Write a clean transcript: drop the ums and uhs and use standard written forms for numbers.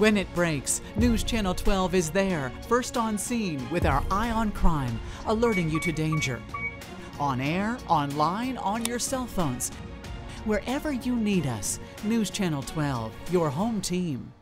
When it breaks, News Channel 12 is there, first on scene with our Eye on Crime, alerting you to danger. On air, online, on your cell phones. Wherever you need us, News Channel 12, your home team.